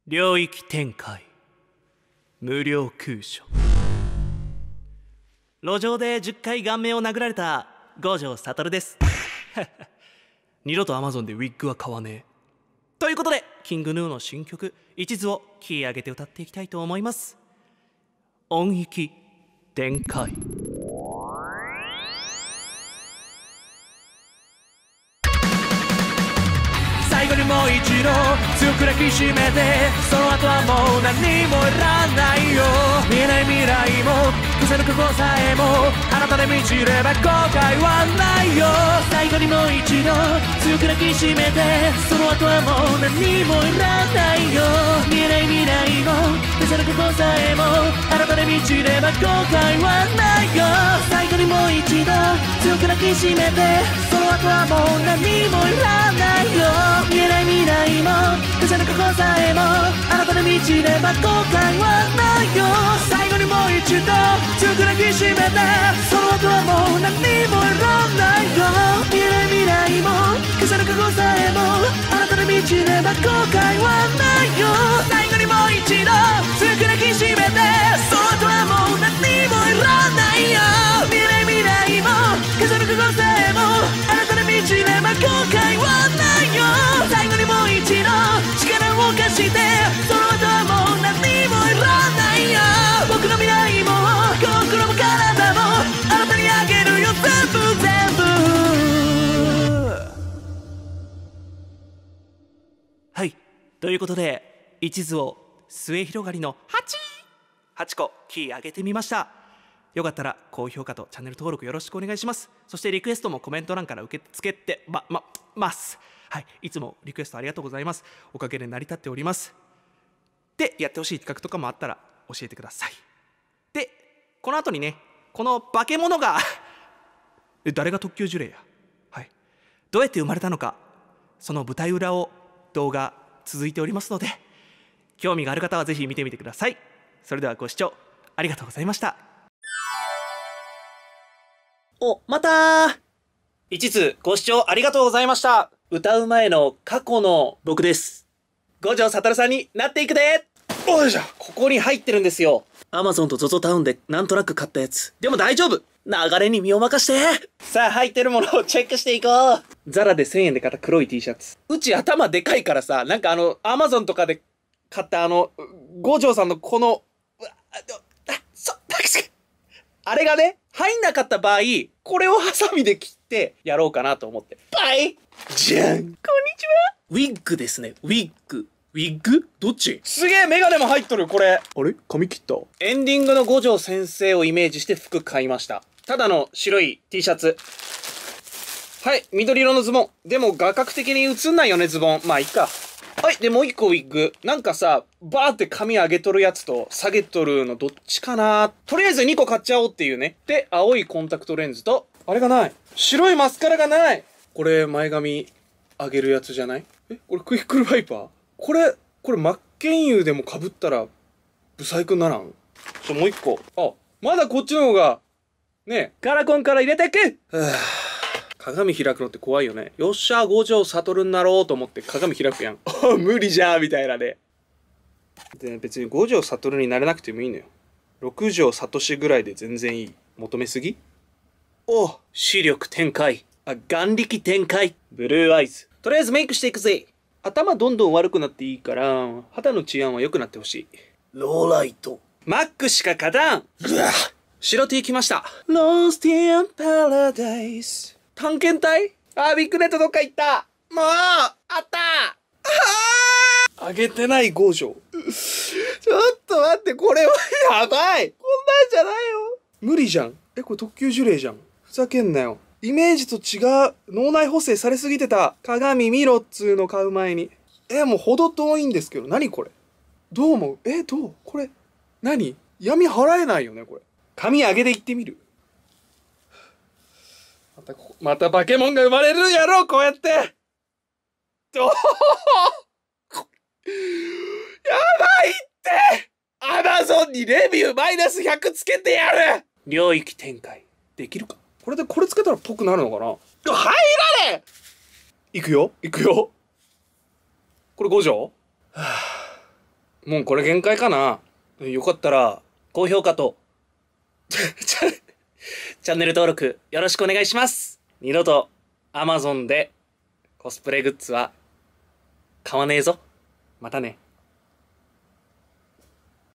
領域展開無料空所。路上で10回顔面を殴られた五条悟です二度とアマゾンでウィッグは買わねえということで、キングヌーの新曲一途をキー上げて歌っていきたいと思います。音域展開。最後にもう一度強く抱きしめて、その後はもう何もいらないよ。見えない未来も消せる過去さえもあなたで満ちれば後悔はないよ。最後にもう一度強く抱きしめて、その後はもう何もいらないよ。見えない未来も消せる過去さえもあなたで満ちれば後悔はないよ。最後にもう一度強く抱きしめて、その後はもう何もいらないよ。見えない未来も消せる過去さえもあなたで満ちれば後悔はないよ。最後にもう一度強く抱きしめて、その後はもう何もいらないよ。見えない未来も消せる過去さえもあなたで満ちれば後悔はないよ。最後にもう一度強く抱きしめて、その後はもう何もいらないよ。見えない未来も消せる過去さえもあなたで満ちれば後悔はないよ。最後にもう一度力を貸して、その後はもう何もいらないよ。僕の未来も心も体もあなたにあげるよ、全部全部。はい、ということで一途を末広がりの8個キー上げてみました。よかったら高評価とチャンネル登録よろしくお願いします。そしてリクエストもコメント欄から受け付けてます。はい、いつもリクエストありがとうございます。おかげで成り立っております。で、やってほしい企画とかもあったら教えてください。で、この後にね、この化け物が誰が特級呪霊や、はい、どうやって生まれたのか、その舞台裏を動画続いておりますので、興味がある方はぜひ見てみてください。それではご視聴ありがとうございました。また一途ご視聴ありがとうございました。歌う前の過去の僕です。五条悟さんになっていくで。おいしょ。ここに入ってるんですよ。Amazon と ZOZO タウンでなんとなく買ったやつ。でも大丈夫。流れに身を任して。さあ、入ってるものをチェックしていこう。ザラで1000円で買った黒い T シャツ。うち頭でかいからさ、なんかAmazon とかで買った五条さんのこの、あれがね、入んなかった場合、これをハサミで切ってやろうかなと思って。バイじゃん。こんにちは。ウィッグですね。ウィッグ。ウィッグどっち？すげえメガネも入っとる、これ。あれ？髪切った？エンディングの五条先生をイメージして服買いました。ただの白い T シャツ。はい、緑色のズボン。でも画角的に映んないよね、ズボン。まあ、いっか。はい、で、もう一個ウィッグ。なんかさ、バーって髪上げとるやつと下げとるのどっちかな。とりあえず2個買っちゃおうっていうね。で、青いコンタクトレンズと、あれがない。白いマスカラがない。これ、前髪上げるやつじゃない？これクイックルワイパー？これ真剣佑でも被ったら、ブサイクにならん？もう一個。あ、まだこっちの方が、ねえ、カラコンから入れてけ！鏡開くのって怖いよね。よっしゃ、五条悟になろうと思って鏡開くやん。無理じゃーみたいなね。で、別に五条悟になれなくてもいいのよ。六条悟しぐらいで全然いい。求めすぎ？お、視力展開。眼力展開。ブルーアイズ。とりあえずメイクしていくぜ。頭どんどん悪くなっていいから、肌の治安は良くなってほしい。ローライト。マックしか勝たん。白 T 来ました。Lost in Paradise。探検隊？ビッグネットどっか行った。もうあったあげてない五条。ちょっと待って、これはやばい。こんなんじゃないよ。無理じゃん。これ特級呪霊じゃん。ふざけんなよ。イメージと違う。脳内補正されすぎてた。鏡見ろっつうの買う前に。もうほど遠いんですけど、何これ。どう思う？どう？これ、何？闇払えないよね、これ。髪上げで行ってみる。また化け物が生まれるやろ、こうやって。やばいって。アマゾンにレビューマイナス100つけてやる。領域展開できるか。これでこれつけたらっぽくなるのかな。入られ。いくよ。これ五条。 もうこれ限界かな。よかったら、高評価と、チャンネル登録よろしくお願いします。二度と Amazon でコスプレグッズは買わねえぞ。またね。